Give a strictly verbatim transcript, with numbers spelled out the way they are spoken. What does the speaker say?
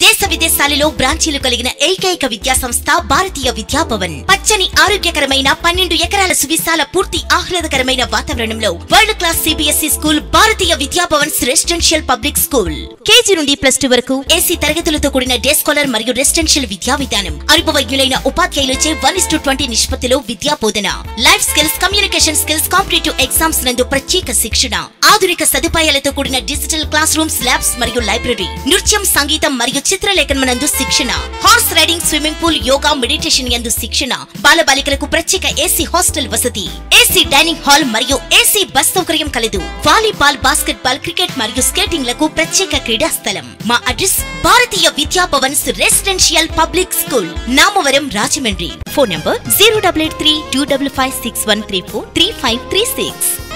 దేశ విదేశాలలో బ్రాంచీలు కలిగిన ఏకైక విద్యా సంస్థ భారతీయ విద్యాభవన్. పచ్చని ఆరోగ్యకరమైన పన్నెండు ఎకరాల సువిశాల పూర్తి ఆహ్లాదకరమైన వాతావరణంలో world class CBSE school Bharatiya Vidyabhavan residential public school. KG నుండి ప్లస్ టూ వరకు ఏసీ తరగతులతో కూడిన డే స్కాలర్ మరియు రెసిడెన్షియల్ విద్యా విధానం. అనుభవజ్ఞులైన ఉపాధ్యాయులచే వన్ ఇస్ టు ట్వంటీ నిష్పత్తిలో విద్యా బోధన. Life skills, communication skills, competitive exams నందు ప్రత్యేక శిక్షణ. ఆధునిక సదుపాయాలతో కూడిన డిజిటల్ క్లాస్ రూమ్స్, ల్యాబ్స్ మరియు లైబ్రరీ. నృత్యం, సంగీతం మరియు చిత్రలేఖనం నందు శిక్షణ. Horse riding, swimming pool, yoga, meditation యందు శిక్షణ. బాలబాలికలకు ప్రత్యేక ఏసీ హాస్టల్ వసతి, ఏసీ డైనింగ్ హాల్ మరియు ఏసీ బస్ సౌకర్యం కలదు. వాలీబాల్, బాస్కెట్ బాల్, క్రికెట్ మరియు స్కేటింగ్ లకు ప్రత్యేక క్రీడా స్థలం. మా address Bharatiya Vidyabhavan residential public school, Namavaram, Rajahmundry. Phone number zero double eight three two double five six one three four three five three six.